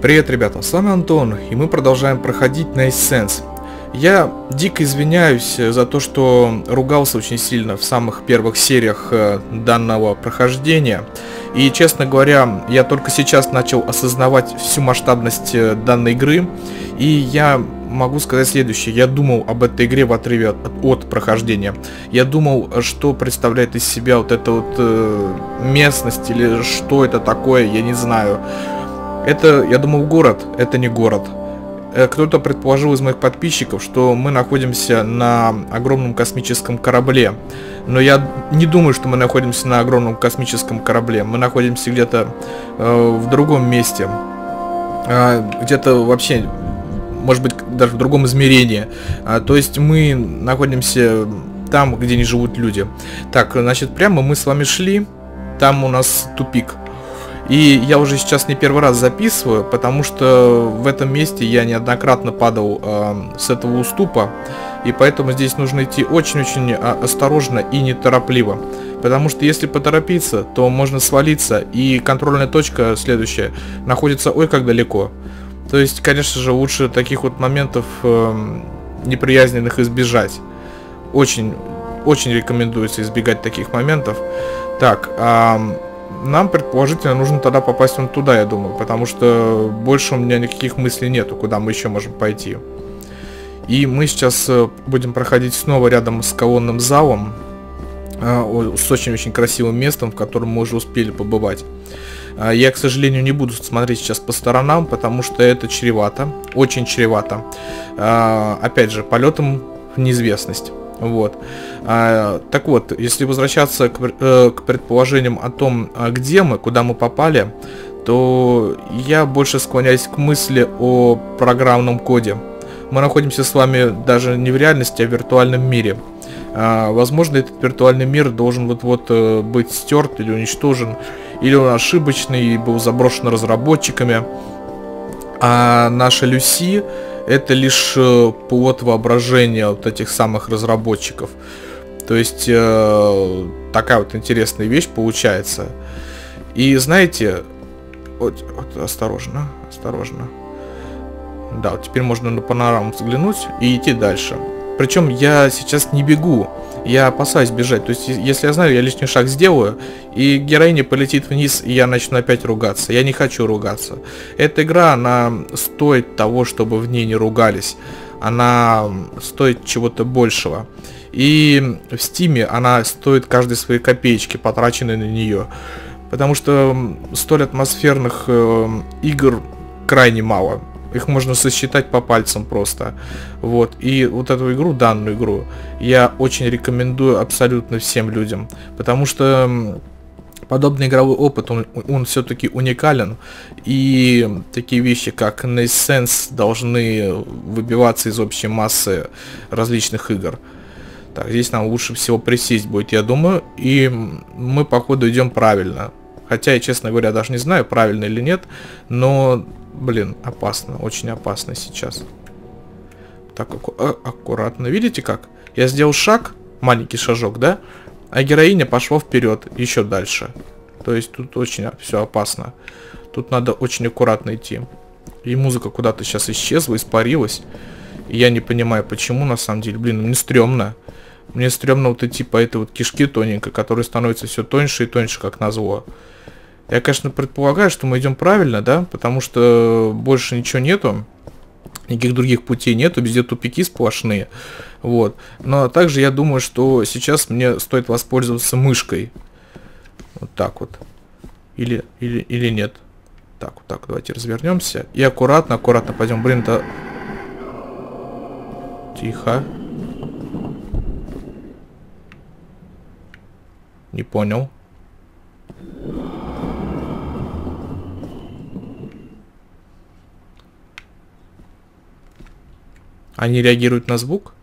Привет, ребята, с вами Антон, и мы продолжаем проходить Nice Sense. Я дико извиняюсь за то, что ругался очень сильно в самых первых сериях данного прохождения. И, честно говоря, я только сейчас начал осознавать всю масштабность данной игры. И я могу сказать следующее. Я думал об этой игре в отрыве от прохождения. Я думал, что представляет из себя вот эта вот местность, или что это такое, я не знаю. Это, я думал, город, это не город. Кто-то предположил из моих подписчиков, что мы находимся на огромном космическом корабле. Но я не думаю, что мы находимся на огромном космическом корабле. Мы находимся где-то в другом месте. Где-то вообще, может быть, даже в другом измерении. То есть мы находимся там, где не живут люди. Так, значит, прямо мы с вами шли. Там у нас тупик. И я уже сейчас не первый раз записываю, потому что в этом месте я неоднократно падал с этого уступа. И поэтому здесь нужно идти очень-очень осторожно и неторопливо. Потому что если поторопиться, то можно свалиться. И контрольная точка следующая находится ой как далеко. То есть, конечно же, лучше таких вот моментов неприязненных избежать. Очень рекомендуется избегать таких моментов. Так, нам, предположительно, нужно тогда попасть вон туда, я думаю, потому что больше у меня никаких мыслей нету, куда мы еще можем пойти. И мы сейчас будем проходить снова рядом с колонным залом, с очень-очень красивым местом, в котором мы уже успели побывать. Я, к сожалению, не буду смотреть сейчас по сторонам, потому что это чревато, очень чревато. Опять же, полетом в неизвестность. Вот. Так вот, если возвращаться к предположениям о том, где мы, куда мы попали, то я больше склоняюсь к мысли о программном коде. Мы находимся с вами даже не в реальности, а в виртуальном мире. Возможно, этот виртуальный мир должен вот-вот быть стерт или уничтожен, или он ошибочный и был заброшен разработчиками. А наша Люси — это лишь плод воображения вот этих самых разработчиков. То есть такая вот интересная вещь получается. И знаете, вот осторожно. Да, вот теперь можно на панораму взглянуть и идти дальше. Причем я сейчас не бегу, я опасаюсь бежать. То есть, если я знаю, я лишний шаг сделаю, и героиня полетит вниз, и я начну опять ругаться. Я не хочу ругаться. Эта игра, она стоит того, чтобы в ней не ругались. Она стоит чего-то большего. И в Стиме она стоит каждой своей копеечки, потраченной на нее. Потому что столь атмосферных игр крайне мало. Их можно сосчитать по пальцам просто. Вот. И вот эту игру, данную игру, я очень рекомендую абсолютно всем людям. Потому что подобный игровой опыт, он все-таки уникален. И такие вещи, как Nice Sense, должны выбиваться из общей массы различных игр. Так, здесь нам лучше всего присесть будет, я думаю. И мы, походу, идем правильно. Хотя я, честно говоря, даже не знаю, правильно или нет. Но, блин, опасно. Очень опасно сейчас. Так, аккуратно. Видите как? Я сделал шаг, маленький шажок, да? А героиня пошла вперед, еще дальше. То есть тут очень все опасно. Тут надо очень аккуратно идти. И музыка куда-то сейчас исчезла, испарилась. И я не понимаю, почему на самом деле. Блин, мне стрёмно. Мне стрёмно вот идти по этой вот кишке тоненькой, которая становится все тоньше и тоньше, как назло. Я, конечно, предполагаю, что мы идем правильно, да? Потому что больше ничего нету. Никаких других путей нету, везде тупики сплошные. Вот. Но также я думаю, что сейчас мне стоит воспользоваться мышкой. Вот так вот. Или нет. Так, вот так, давайте развернемся. И аккуратно пойдем. Блин, это... Тихо. Не понял. Они реагируют на звук?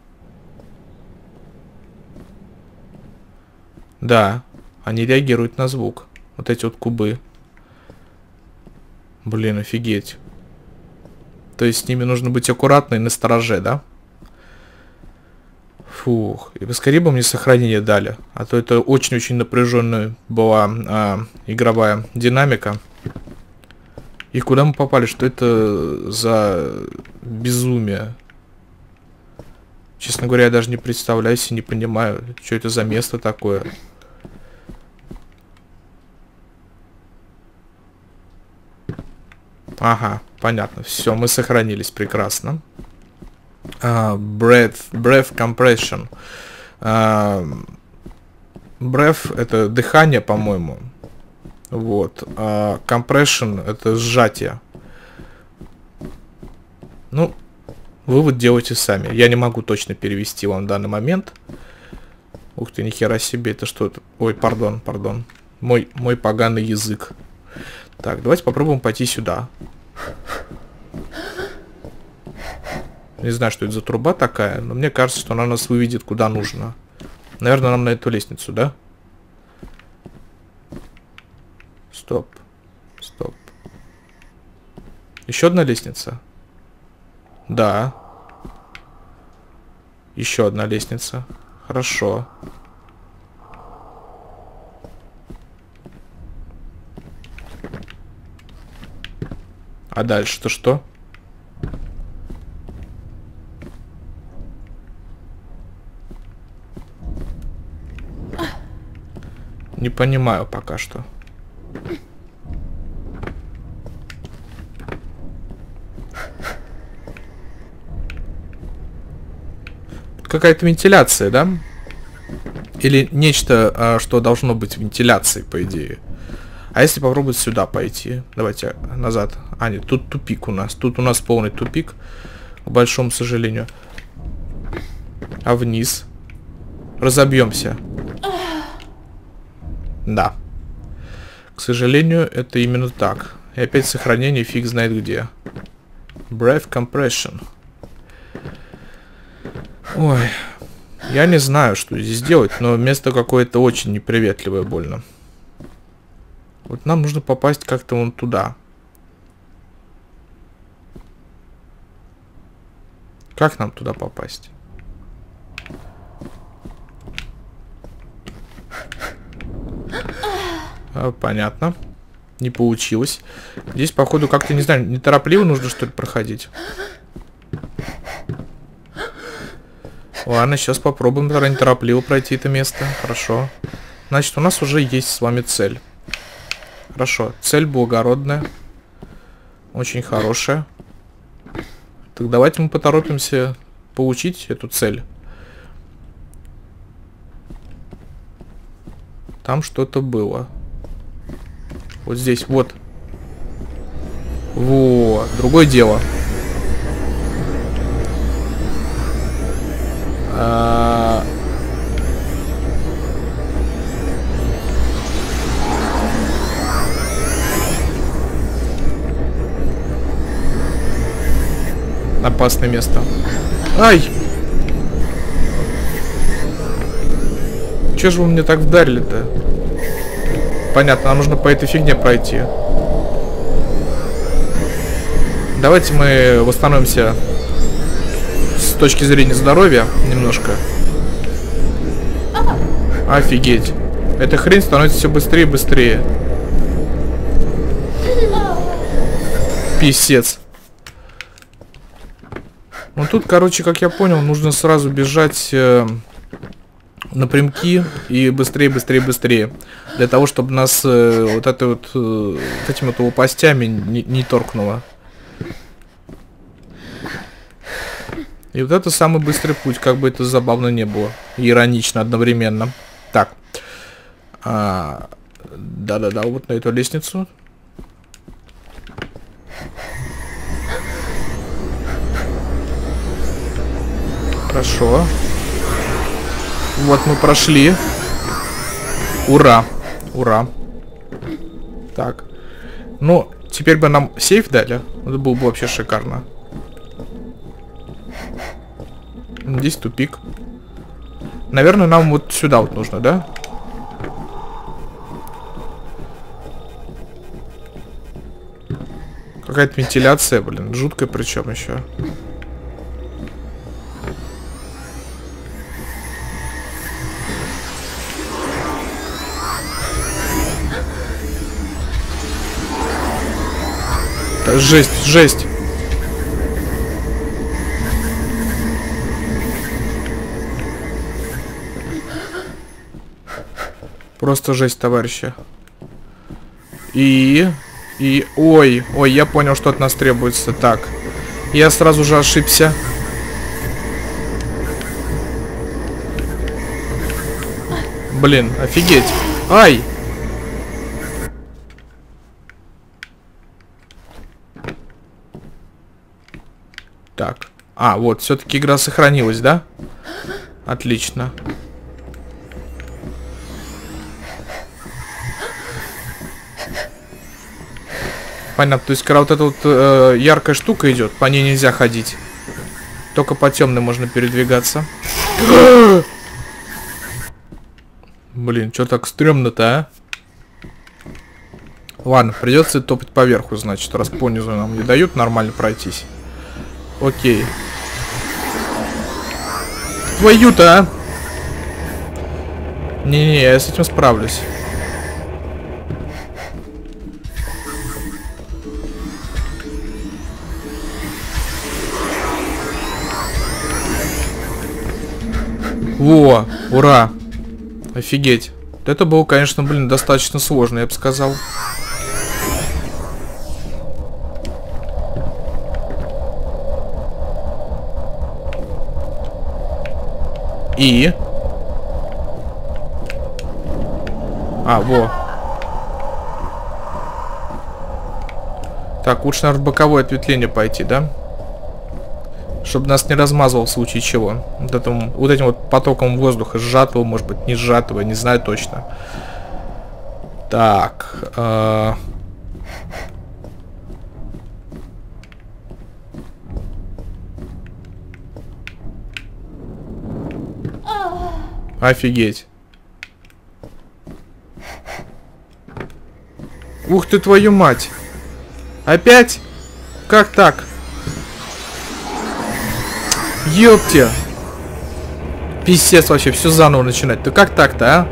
Да, они реагируют на звук. Вот эти вот кубы. Блин, офигеть. То есть с ними нужно быть аккуратно и настороже, да? Фух, и поскорее бы мне сохранение дали. А то это очень-очень напряженная была игровая динамика. И куда мы попали? Что это за безумие? Честно говоря, я даже не представляю себе, не понимаю, что это за место такое. Ага, понятно. Все, мы сохранились прекрасно. Breath compression. Breath это дыхание, по-моему. Вот. Compression это сжатие. Ну, вывод делайте сами. Я не могу точно перевести вам в данный момент. Ух ты, нихера себе, это что это? Ой, пардон. Мой поганый язык. Так, давайте попробуем пойти сюда. Не знаю, что это за труба такая, но мне кажется, что она нас выведет куда нужно. Наверное, нам на эту лестницу, да? Стоп. Еще одна лестница? Да. Еще одна лестница. Хорошо. А дальше-то что? Не понимаю пока что. Какая-то вентиляция, да? Или нечто, что должно быть вентиляцией, по идее. А если попробовать сюда пойти? Давайте назад. А, нет, тут тупик у нас. Тут у нас полный тупик, к большому сожалению. А вниз? Разобьемся. Да. К сожалению, это именно так. И опять сохранение фиг знает где. Breath compression. Ой. Я не знаю, что здесь делать, но место какое-то очень неприветливое больно. Вот нам нужно попасть как-то вон туда. Как нам туда попасть? Понятно. Не получилось. Здесь, походу, как-то, не знаю, неторопливо нужно, что ли, проходить. Ладно, сейчас попробуем тогда неторопливо пройти это место. Хорошо. Значит, у нас уже есть с вами цель. Хорошо. Цель благородная. Очень хорошая. Так давайте мы поторопимся получить эту цель. Там что-то было. Вот здесь, вот. Вот. Другое дело. Опасное место. Ай! Че же вы мне так вдарили-то? Понятно, нам нужно по этой фигне пройти. Давайте мы восстановимся с точки зрения здоровья немножко. Офигеть. Эта хрень становится все быстрее и быстрее. Писец. Ну тут, короче, как я понял, нужно сразу бежать напрямки и быстрее, быстрее, быстрее. Для того, чтобы нас вот этими вот лопастями не торкнуло. И вот это самый быстрый путь, как бы это забавно не было. И иронично одновременно. Так. Да-да-да, вот на эту лестницу. Хорошо. Вот мы прошли. Ура. Ура. Так. Ну, теперь бы нам сейф дали. Это было бы вообще шикарно. Здесь тупик. Наверное, нам вот сюда вот нужно, да? Какая-то вентиляция, блин, жуткая причем еще. жесть, жесть. Просто жесть, товарищи. И... Ой, я понял, что от нас требуется. Так. Я сразу же ошибся. Блин, офигеть. Ай! Так. А, вот, все-таки игра сохранилась, да? Отлично. Понятно, то есть, когда вот эта вот яркая штука идет, по ней нельзя ходить. Только по темной можно передвигаться. Блин, что так стрёмно-то, а? Ладно, придется топать поверху, значит, раз понизу нам не дают нормально пройтись. Окей. Твою-то, а? Не-не, я с этим справлюсь. Во, ура. Офигеть. Это было, конечно, блин, достаточно сложно, я бы сказал. И? А, во. Так, лучше, наверное, в боковое ответвление пойти, да? Чтобы нас не размазывал в случае чего. Вот этим вот потоком воздуха, сжатого, может быть, не сжатого, не знаю точно. Так. Офигеть. Ух ты, твою мать. Опять? Как так? Ёпте. Пиздец вообще, все заново начинать. Да как так-то, а?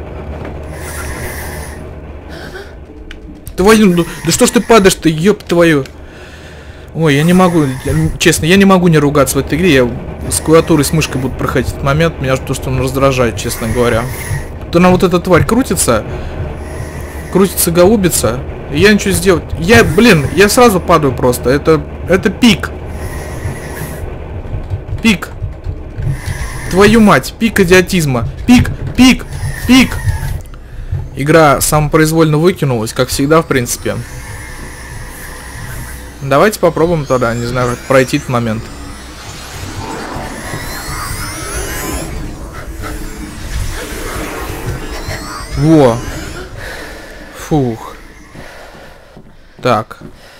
Твою, да что ж ты падаешь-то, ёб твою. Ой, я не могу, честно, я не могу не ругаться в этой игре. Я с клавиатурой, с мышкой буду проходить этот момент. Меня то, что он раздражает, честно говоря. То нам вот эта тварь крутится, голубится, и я ничего сделать. Я сразу падаю просто. Это пик. Пик. Твою мать, пик идиотизма. Пик. Игра самопроизвольно выкинулась, как всегда, в принципе. Давайте попробуем тогда, не знаю, пройти этот момент. Во. Фух. Так.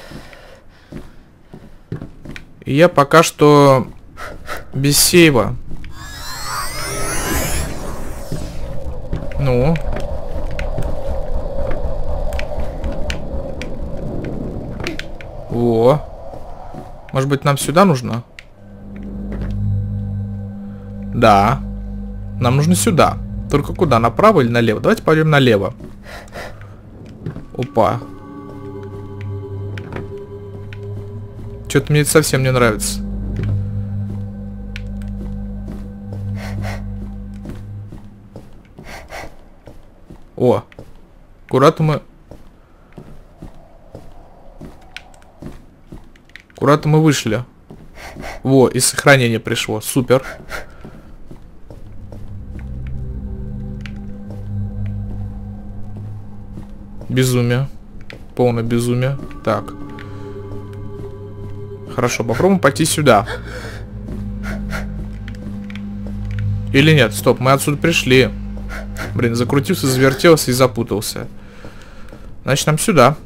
И я пока что без сейва. Ну. Во. Может быть, нам сюда нужно? Да. Нам нужно сюда. Только куда? Направо или налево? Давайте пойдем налево. Опа. Что-то мне это совсем не нравится. О. Куда-то мы... Куда-то мы вышли. Во, и сохранение пришло. Супер. Безумие. Полное безумие. Так. Хорошо, попробуем пойти сюда. Или нет? Стоп, мы отсюда пришли. Блин, закрутился, завертелся и запутался. Значит, нам сюда.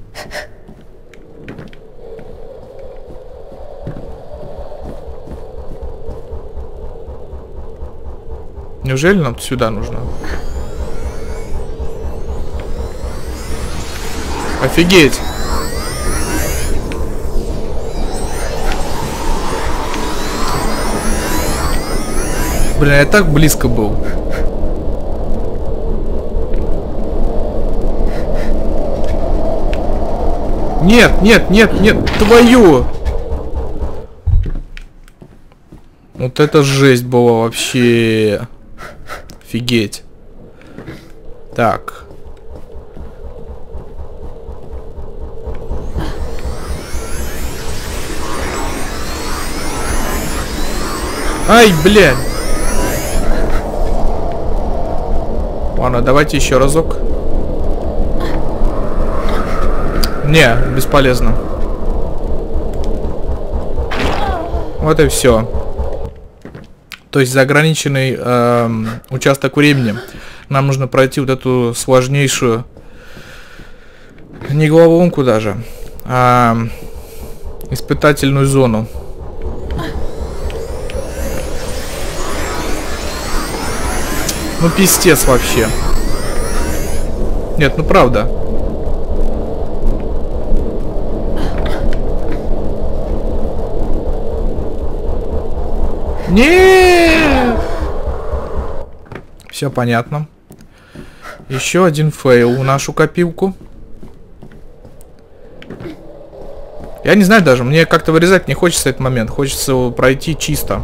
Неужели нам сюда нужно? Офигеть! Блин, я так близко был. Нет, нет, нет, нет, твою! Вот это жесть была вообще. Офигеть. Так. Ай, блядь. Ладно, давайте еще разок. Не, бесполезно. Вот и все. То есть за ограниченный участок времени нам нужно пройти вот эту сложнейшую, не головоломку даже, а испытательную зону. Ну пиздец вообще. Нет, ну правда. Нет! Все понятно. Еще один фейл в нашу копилку. Я не знаю даже, мне как-то вырезать не хочется этот момент. Хочется его пройти чисто.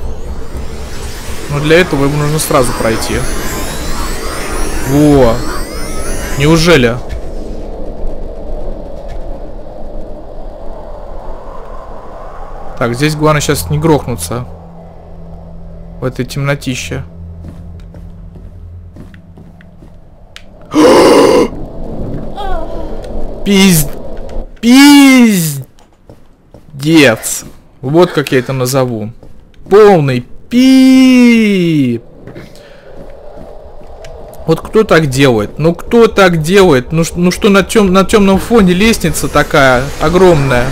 Но для этого его нужно сразу пройти. Во! Неужели? Так, здесь главное сейчас не грохнуться. В этой темнотище. Пиздец. Вот как я это назову. Полный пип. Вот кто так делает? Ну кто так делает? Ну что на темном фоне лестница такая огромная?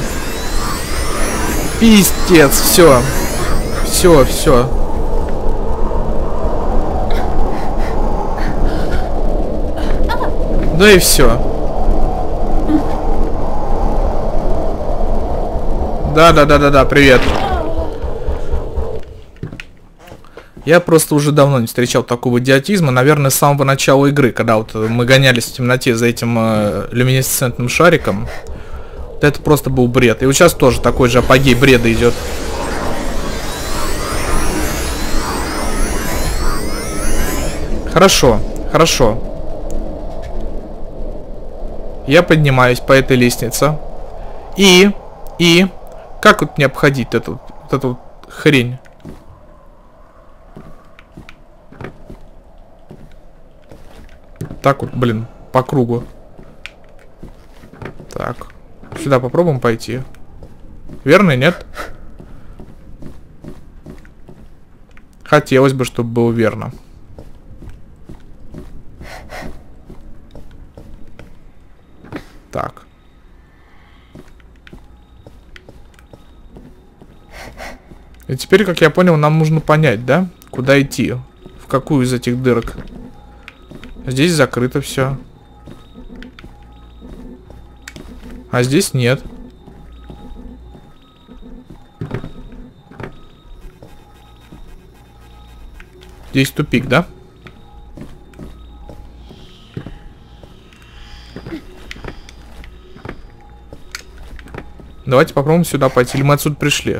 Пиздец, все. Все. Да и все. Да, привет. Я просто уже давно не встречал такого идиотизма, наверное, с самого начала игры, когда вот мы гонялись в темноте за этим люминесцентным шариком. Вот это просто был бред. И вот сейчас тоже такой же апогей бреда идет. Хорошо. Я поднимаюсь по этой лестнице. И как вот мне обходить вот эту хрень? Так вот, блин, по кругу. Так. Сюда попробуем пойти. Верно, нет? Хотелось бы, чтобы было верно. Так. И теперь, как я понял, нам нужно понять, да? Куда идти? В какую из этих дырок? Здесь закрыто все. А здесь нет. Здесь тупик, да? Давайте попробуем сюда пойти. Или мы отсюда пришли?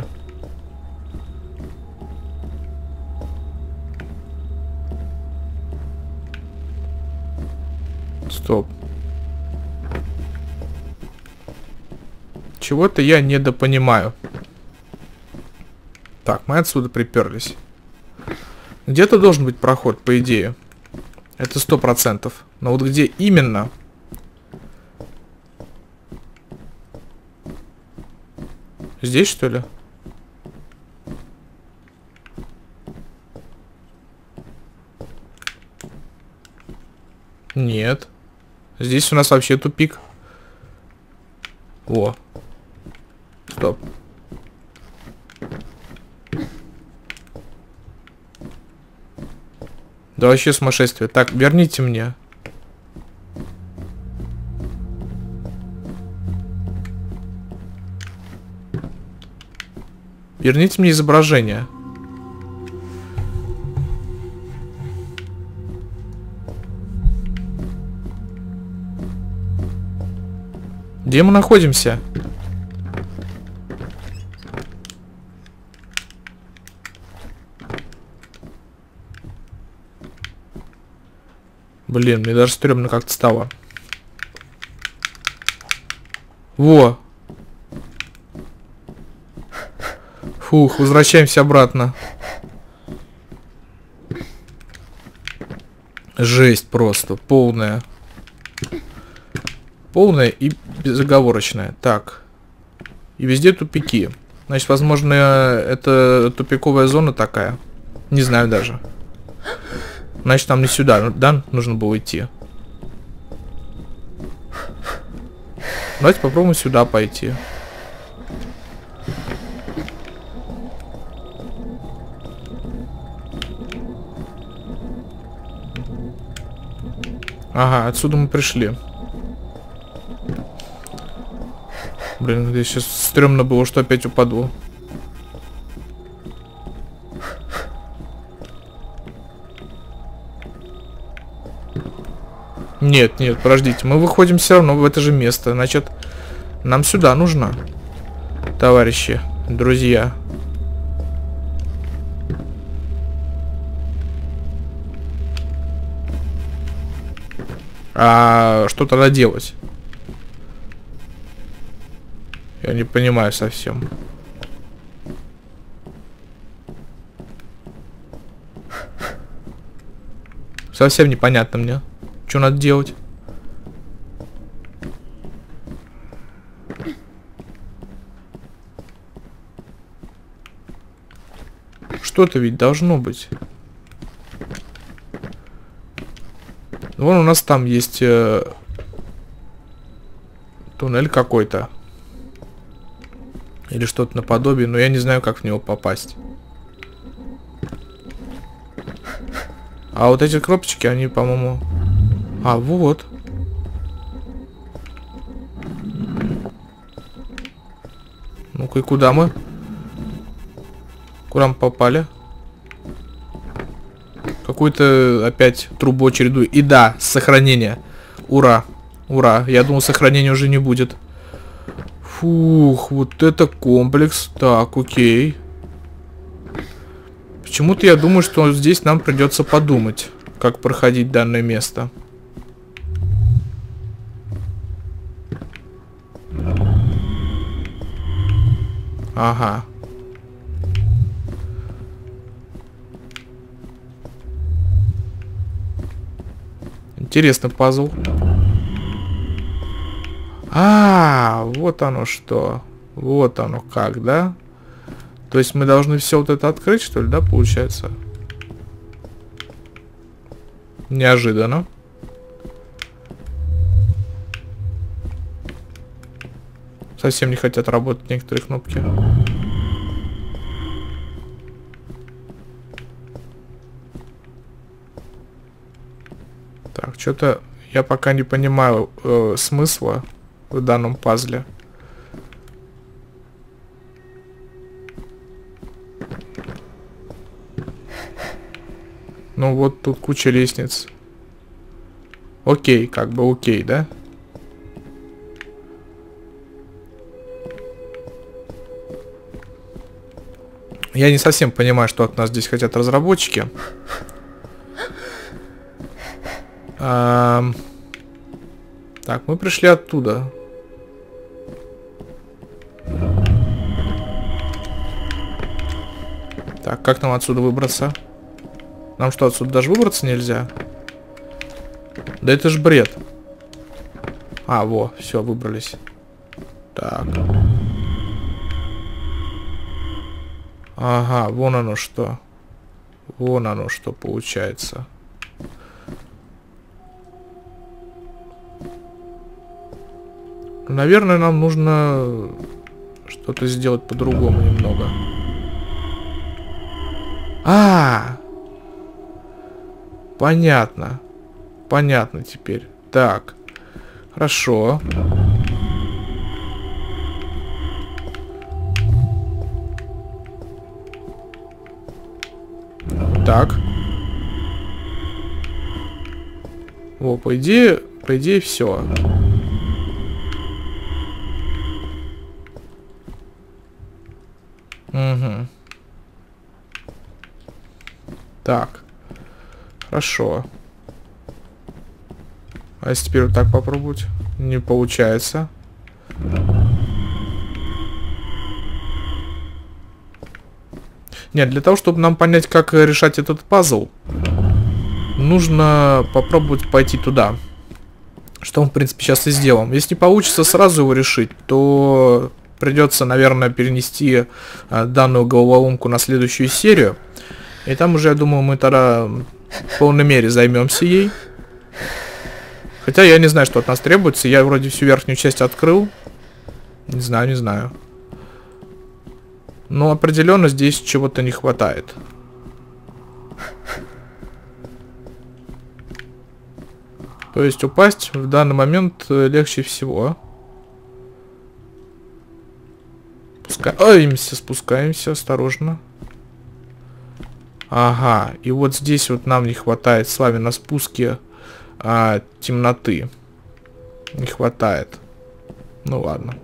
Стоп. Чего-то я недопонимаю. Так, мы отсюда приперлись. Где-то должен быть проход, по идее. Это 100%. Но вот где именно? Здесь, что ли? Нет. Здесь у нас вообще тупик. О. Стоп. Да вообще сумасшествие. Так, верните мне. Верните мне изображение. Где мы находимся? Блин, мне даже стрёмно как-то стало. Во! Фух, возвращаемся обратно. Жесть просто, полная. Полная и безоговорочная. Так. И везде тупики. Значит, возможно, это тупиковая зона такая. Не знаю даже. Значит, нам не сюда, да, нужно было идти. Давайте попробуем сюда пойти. Ага, отсюда мы пришли. Блин, здесь сейчас стрёмно было, что опять упаду. Нет, нет, подождите. Мы выходим все равно в это же место. Значит, нам сюда нужно. Товарищи, друзья. А что тогда делать? Я не понимаю совсем. Совсем непонятно мне. Что надо делать? Что-то ведь должно быть. Вон у нас там есть туннель какой-то. Или что-то наподобие, но я не знаю, как в него попасть. А вот эти кнопочки, они, по-моему... А, вот. Ну-ка, и куда мы? Куда мы попали? Какую-то опять трубу чередую. И да, сохранение. Ура. Ура. Я думал, сохранения уже не будет. Фух, вот это комплекс. Так, окей. Почему-то я думаю, что здесь нам придется подумать, как проходить данное место. Ага. Интересный пазл. Вот оно что. Вот оно как, да? То есть мы должны все вот это открыть, что ли, да, получается? Неожиданно. Совсем не хотят работать некоторые кнопки. Так, что-то я пока не понимаю смысла в данном пазле. Ну вот тут куча лестниц. Окей, как бы окей, да? Я не совсем понимаю, что от нас здесь хотят разработчики. Так, мы пришли оттуда. Так, как нам отсюда выбраться? Нам что, отсюда даже выбраться нельзя? Да это ж бред. Во, все, выбрались. Так. Ага, вон оно что. Вон оно что получается. Наверное, нам нужно что-то сделать по-другому немного. Понятно. Понятно теперь. Так. Хорошо. Так. По идее все. Угу. Так. Хорошо. А если теперь вот так попробовать? Не получается. Нет, для того, чтобы нам понять, как решать этот пазл, нужно попробовать пойти туда. Что мы, в принципе, сейчас и сделаем. Если не получится сразу его решить, то придется, наверное, перенести данную головоломку на следующую серию. И там уже, я думаю, мы тогда в полной мере займемся ей. Хотя я не знаю, что от нас требуется. Я вроде всю верхнюю часть открыл. Не знаю, не знаю. Но определенно здесь чего-то не хватает. То есть упасть в данный момент легче всего. Спускаемся, осторожно. Ага, и вот здесь вот нам не хватает с вами на спуске темноты. Не хватает. Ну ладно.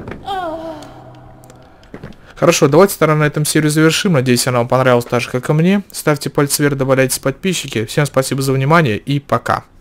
Хорошо, давайте тогда на этом серию завершим. Надеюсь, она вам понравилась так же, как и мне. Ставьте пальцы вверх, добавляйтесь подписчики. Всем спасибо за внимание и пока.